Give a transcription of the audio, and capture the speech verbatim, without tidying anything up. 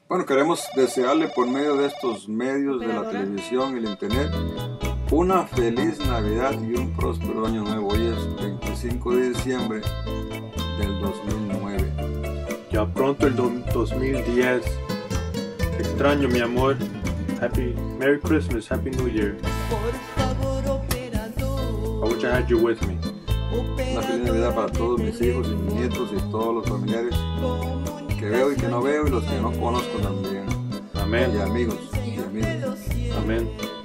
Bueno, queremos desearle por medio de estos medios de la televisión y el internet una feliz Navidad y un próspero año nuevo. Hoy es veinticinco de diciembre del dos mil nueve. Ya pronto el dos mil diez. Extraño, mi amor. Happy Merry Christmas, Happy New Year. I wish I had you with me. Una feliz Navidad para todos mis hijos y mis nietos y todos los familiares que veo y que no veo y los que no conozco también. Amén. Y amigos y amigos. Amén.